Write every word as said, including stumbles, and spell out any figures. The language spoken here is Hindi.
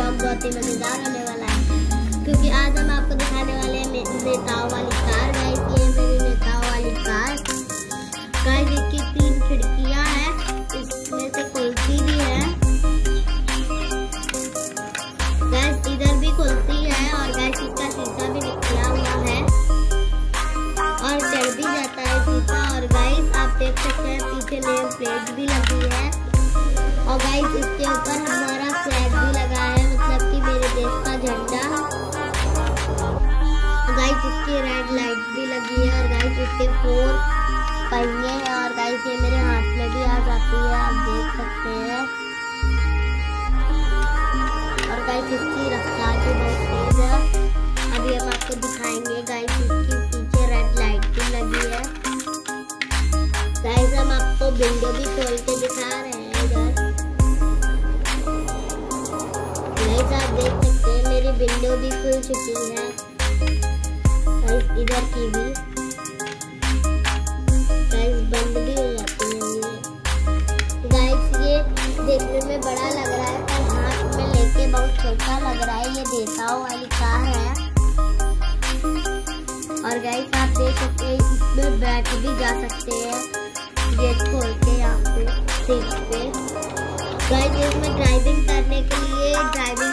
ब्लॉग बहुत ही मजेदार होने वाला है, क्योंकि आज हम आपको दिखाने वाले हैं नेताओं वाली कार। गाइस ये मेरी नेताओं वाली कार। गाइस इसकी तीन खिड़कियां हैं, इसमें से खुलती भी है। गाइस इधर भी खुलती है और गाइस इसका शीशा भी निकला हुआ है और चढ़ भी जाता है शीशा। और गाइस आप देख सकते हैं पीछे नेम प्लेट भी लगी है और गाइस इसके ऊपर हमारा फ्लैग भी लगा है, मतलब कि मेरे देश का झंडा। गाइस इसकी रेड लाइट भी लगी है और गाइस इसके फोर पहिए हैं और गाइस ये मेरे हाथ में भी आ जाती है, आप देख सकते हैं। और गाइस इसकी रफ्तार भी बहुत तेज है, अभी हम आपको दिखाएंगे। गाइस इसकी पीछे रेड लाइट भी लगी है। गाइस हम आपको विंडो भी खोल के दिखा रहे हैं इधर। गाइस आप देख सकते हैं मेरी विंडो भी खुल चुकी है, गाइस इधर की भी। गाइस बंद भी हो जाती है ये। गाइस ये देखने में बड़ा लग रहा है पर हाथ में लेके बहुत छोटा लग रहा है। ये नेताओं वाली कार है और गाइस आप देख सकते हैं इसमें बैठ भी जा सकते हैं गेट खोल के यहाँ पे सीट पे। गाइस इसमें ड्राइविंग करने के लिए ड्राइविंग